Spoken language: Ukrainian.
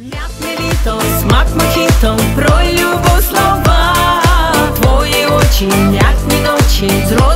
М'ятне літо, смак мохіто, про любов слова, твої очі, м'ятні ночі,